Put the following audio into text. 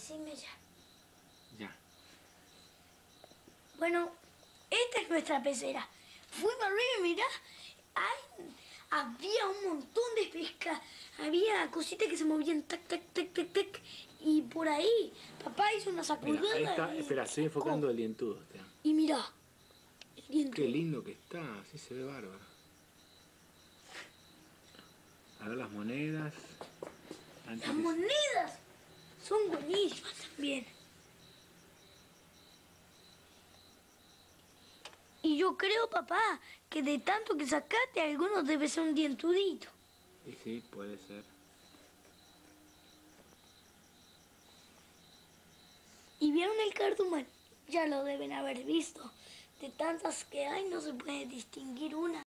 Decime ya. Ya. Bueno, esta es nuestra pecera. Fuimos arriba y mirá, había un montón de pesca. Había cositas que se movían, tac, tac, tac, tac, tac. Y por ahí, papá hizo una sacudida. Mira, ahí está. Y Espera, estoy enfocando el dientudo. Y mirá, el dientudo. Qué lindo que está, así se ve bárbaro. A ver las monedas. Las monedas son buenísimas también. Y yo creo, papá, que de tanto que sacaste, algunos debe ser un dientudito. Y sí, puede ser. ¿Y vieron el cardumen? Ya lo deben haber visto. De tantas que hay, no se puede distinguir una.